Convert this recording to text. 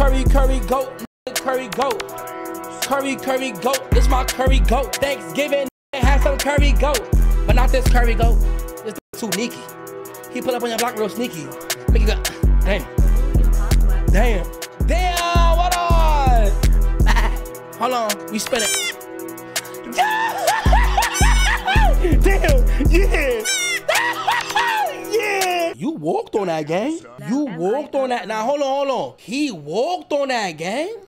Curry, curry, goat, curry, goat. Curry, curry, goat, this my curry goat. Thanksgiving, have some curry goat. But not this curry goat, this too sneaky. He put up on your block real sneaky. Make it go, damn. Damn. Damn, what on? Hold on, we spin it. Damn, yeah. Yeah. You walked on that, gang. You walked on that. Now, hold on. He walked on that, gang.